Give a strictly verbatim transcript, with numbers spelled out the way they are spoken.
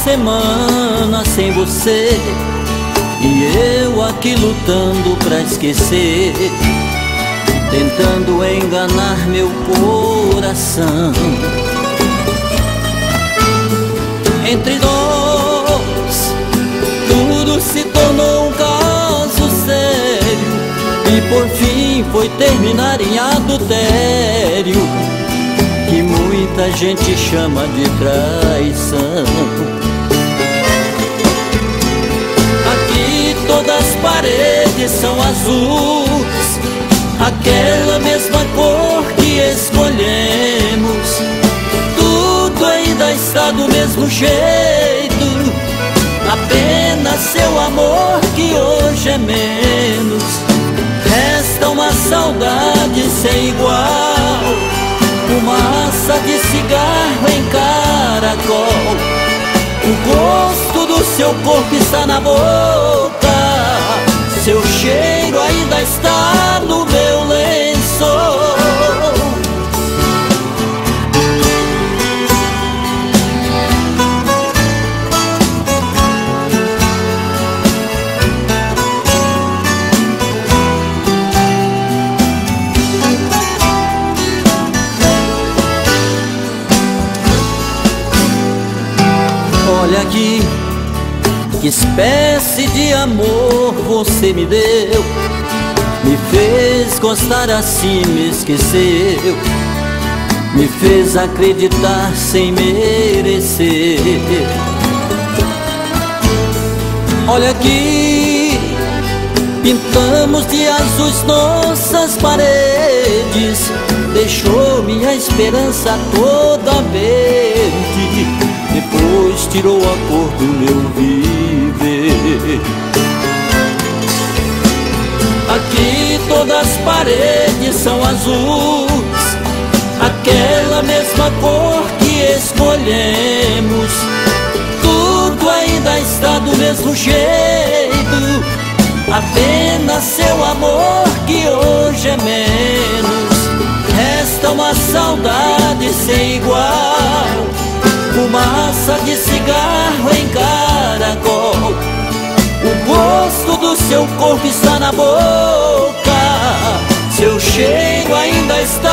semana sem você, e eu aqui lutando pra esquecer, tentando enganar meu coração. Entre nós tudo se tornou um caso sério, e por fim foi terminar em adultério, que muita gente chama de traição. Aqui todas as paredes são azuis, aquela mesma cor que escolhemos. Tudo ainda está do mesmo jeito, apenas seu amor que hoje é menos. Resta uma saudade sem igual, fumaça de cigarro em caracol. O gosto do seu corpo está na boca, seu cheiro ainda está no meu lençol. Olha aqui, que espécie de amor você me deu, me fez gostar assim, me esqueceu, me fez acreditar sem merecer. Olha aqui, pintamos de azuis nossas paredes, deixou minha esperança toda verde, depois tirou a cor do meu viver. Aqui todas as paredes são azuis, aquela mesma cor que escolhemos. Tudo ainda está do mesmo jeito, apenas seu amor que hoje é menos. Resta uma saudade sem igual, fumaça de cigarro em caracol. O gosto do seu corpo está na boca, seu cheiro ainda está